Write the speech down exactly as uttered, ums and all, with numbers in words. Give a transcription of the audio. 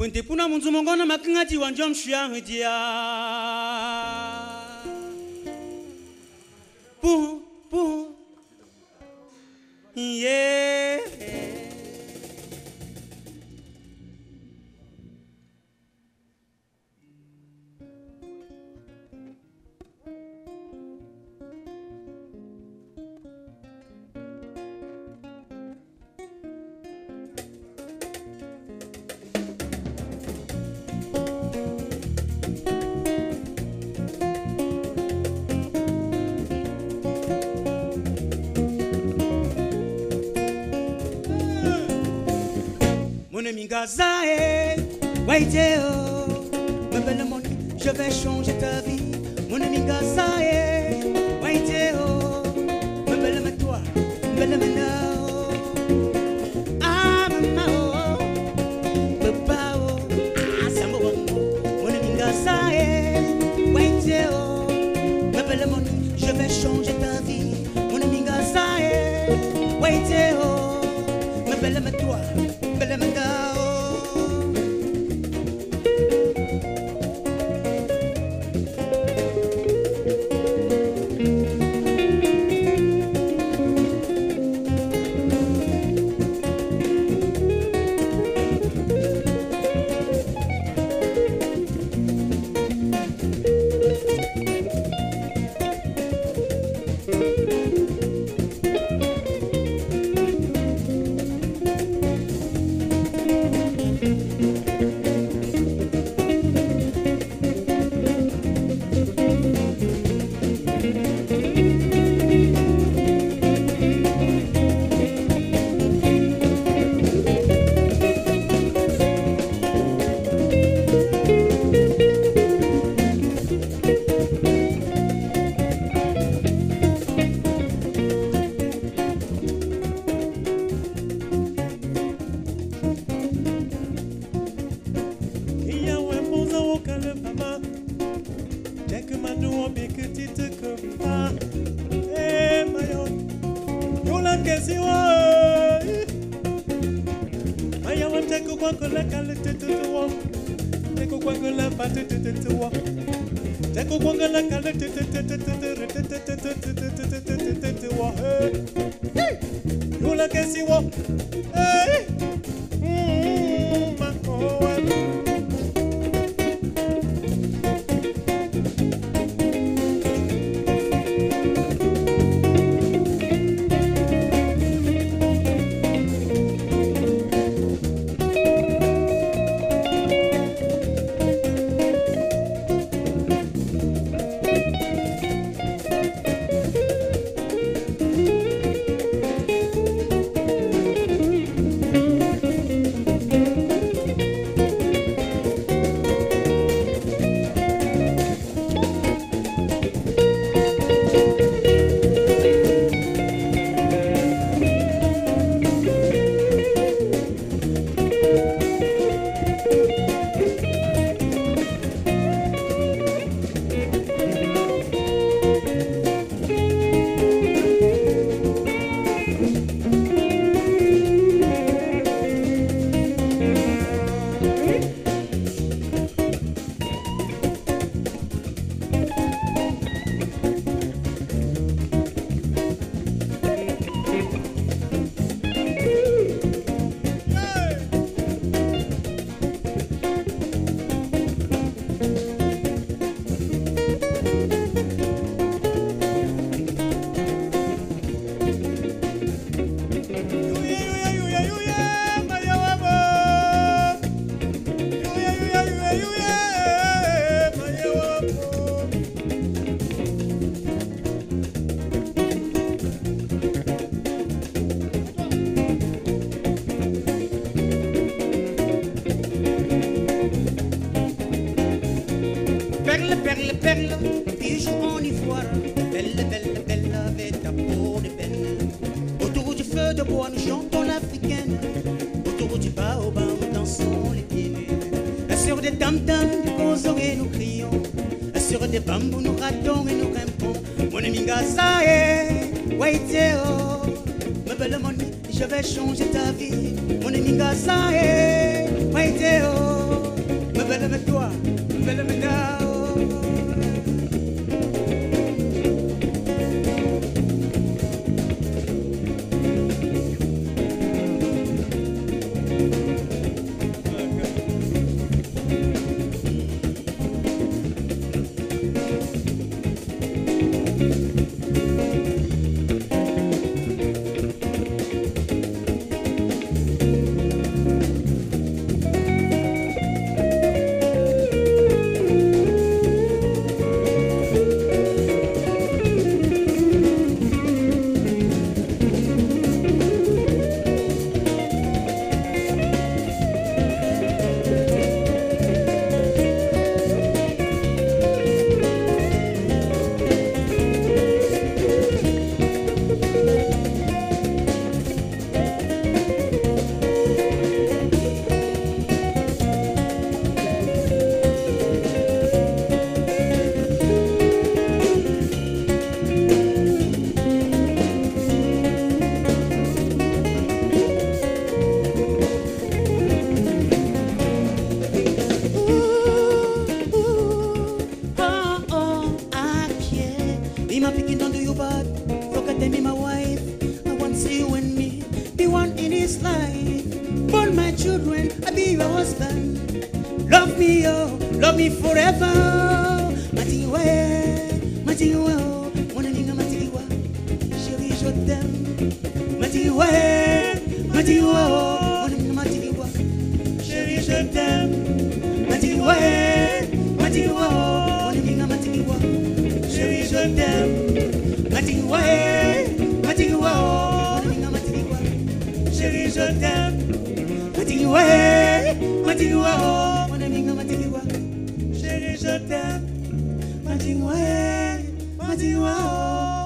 Punte puna munzu mongona makingati wanjom shiangia. Pum pum. Yeah. Mingazae, waiteo, ma belle monnaie, je vais changer ta vie. Mon ami Gazae, waiteo, ma belle ma toi, belle manao. Ah mamao, babao, ah samoa. Mon ami Gazae, waiteo, ma belle monnaie, je vais changer ta vie. Mon ami Gazae, waiteo, ma belle ma toi. Belle Mandao. Perle, perle, perle, bijoux en ivoire. Belle, belle, belle, avec ta peau de belle. Autour du feu de bois, nous chantons l'africaine. Autour du baobab, nous dansons les pieds nus. Sur des tam-tams, nous causons et nous crions. Sur des bambous, nous ratons et nous grimpons. Mon ami Gazae, waiteo, ma belle monnaie, je je vais changer ta vie. Mon ami Gaza, eh, Waiteo, me belle me toi, me belle me dao. Love me, oh, love me forever. Matiwa, Matiwa, mon ami Matiwa, chérie je t'aime. Matiwa, Matiwa, mon ami Matiwa, chérie je t'aime. Matiwa, Matiwa, mon ami Matiwa, chérie je t'aime. Matiwa, Matiwa, mon ami Matiwa, chérie je t'aime. Matiwa, Matiwa, mon ami Matiwa, chérie je t'aime. Matiwa, Matiwa.